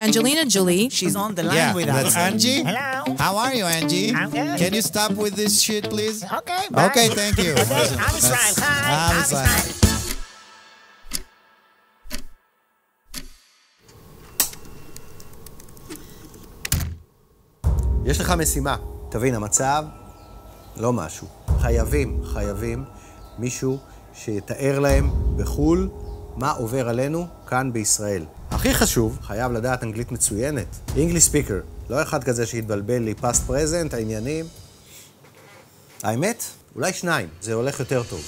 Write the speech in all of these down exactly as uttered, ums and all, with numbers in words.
Angelina Jolie. She's on the line Yeah, with that's us. Angie. Hello. How are you, Angie? I'm good. Can you stop with this shit, please? Okay, bye. Okay, thank you. Okay, I'm Israel. Hi, I'm I'm Israel. Israel. יש לך משימה. תבין, המצב לא משהו. חייבים, חייבים מישהו שיתאר להם בחול מה עובר עלינו כאן בישראל. הכי חשוב, חייב לדעת אנגלית מצוינת. English speaker, לא אחד כזה שהתבלבל לי past present, העניינים. האמת, אולי שניים, זה הולך יותר טוב.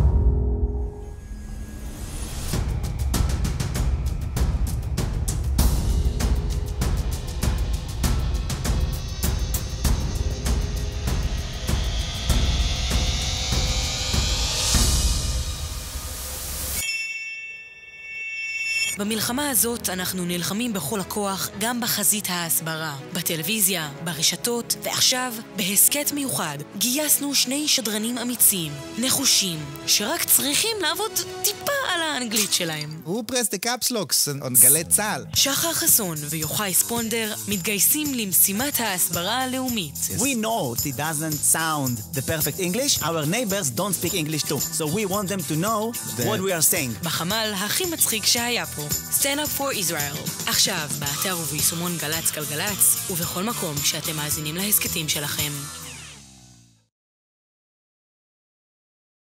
במלחמה הזאת אנחנו נלחמים בכל הכוח גם בחזית ההסברה, בטלוויזיה, ברשתות, ועכשיו, בהסקט מיוחד, גייסנו שני שדרנים אמיצים, נחושים, שרק צריכים לעבוד טיפה על האנגלית שלהם. Who pressed the caps locks on גלי צהל? שחר חסון ויוחאי ספונדר מתגייסים למשימת ההסברה הלאומית. We know it doesn't sound the perfect English. Our neighbors don't speak English too. So we want them to know what we are saying. בחמ"ל הכי מצחיק שהיה פה. Stand up for Israel. עכשיו, באתר וביישומון גלץ גלגלץ, ובכל מקום שאתם מאזינים להסקטים שלכם.